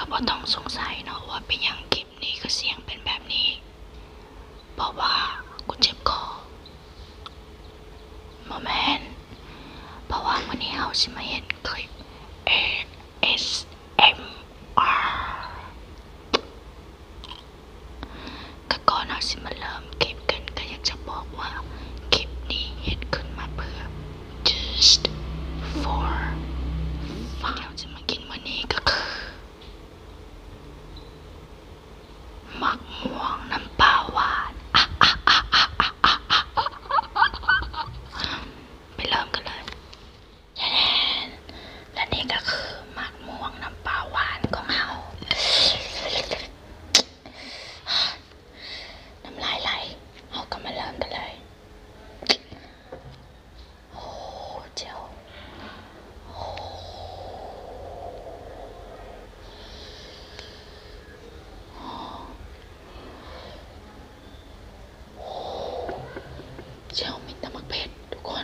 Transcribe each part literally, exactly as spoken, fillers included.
บ่ต้องสงสัยเนาะว่าเป็นอย่างคลิปนี้ก็เสียงเป็นแบบนี้เพราะว่ากูเจ็บคอโมแมนเพราะว่าวันนี้เราสิมาเห็นคลิป เอ เอส เอ็ม อาร์ ก็ก่อนเราสิมาเริ่มคลิปกันก็อยากจะบอกว่าคลิปนี้เห็นขึ้นมาเพื่อ just for fun เราจะมากินวันนี้ก็คือหมักม่วงน้ำปลาหวานไปเริ่มกันเลยและนี่ก็คือหมักม่วงน้ำปลาหวานของเราน้ำลายไหลเราก็มาเริ่มกันเลยโอ้เจ้าโอ้เจ้ามีแต่มักเผ็ดทุกคน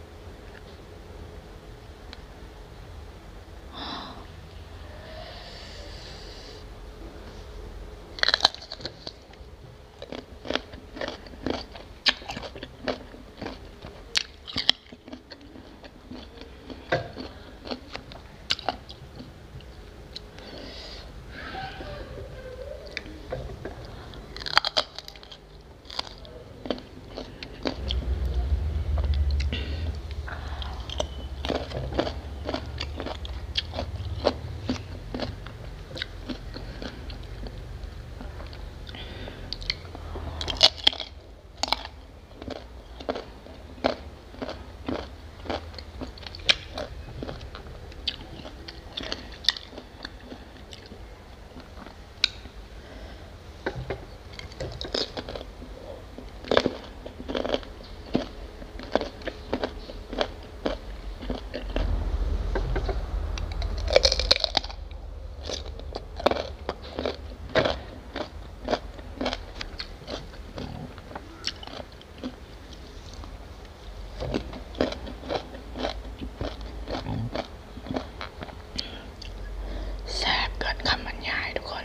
แซ่บเกินคำบรรยายทุกคน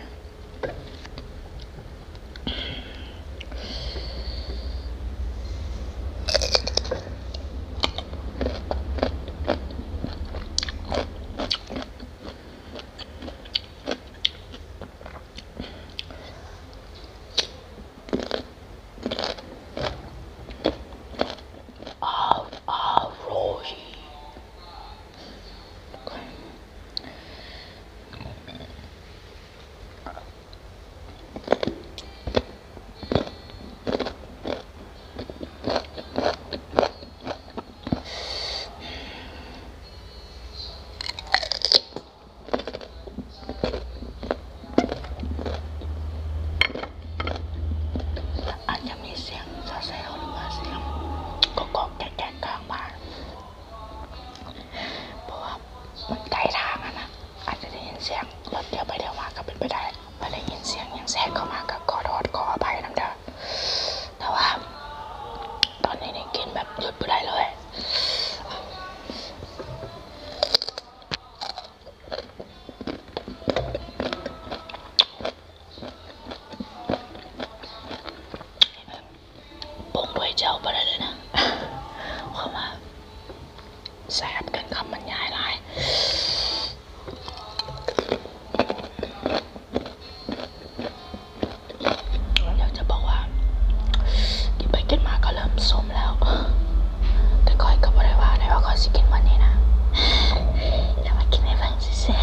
อาจจะมีเสียงซาเซลหรือว่าเสียงก็กอกแกะกลางบ้านเพราะว่ามันใกล้ทางอะนะอาจจะได้ยินเสียงรถเดียวไปเดียวมาก็เป็นไปได้ไม่ได้ยินเสียงยังแทรกเข้ามาก็ขอโทษขออภัยน้ำเด้อแต่ว่าตอนนี้นี่กินแบบหยุดไม่ได้เลยปรุงด้วยเจ้าไปเลยนะเข้ามาแซ่บกันคำบรรยายหลายอยากจะบอกว่ากินไปกินมาก็เริ่มส้มแล้วแต่ก้อยก็บอกได้ว่าได้ว่าก้อยสิกินวันนี้นะแต่ว่ากินให้ฟังสิแซ่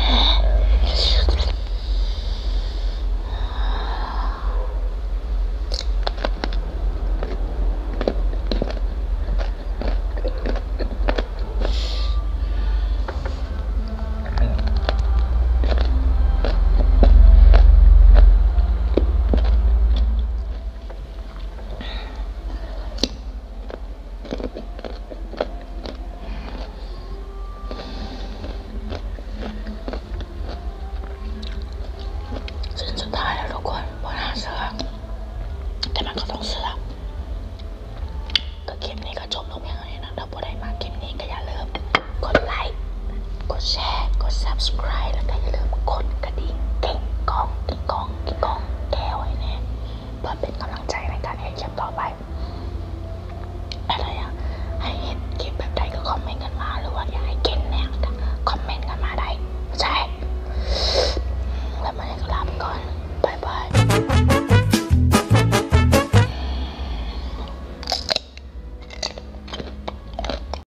แต่มันก็ต้องเสือกก็คลิปนี้ก็จบลงอย่างนี้นะถ้าผู้ใดมาคลิปนี้ก็อย่าลืมกดไลค์กดแชร์กด ซับสไครบ์ แล้วก็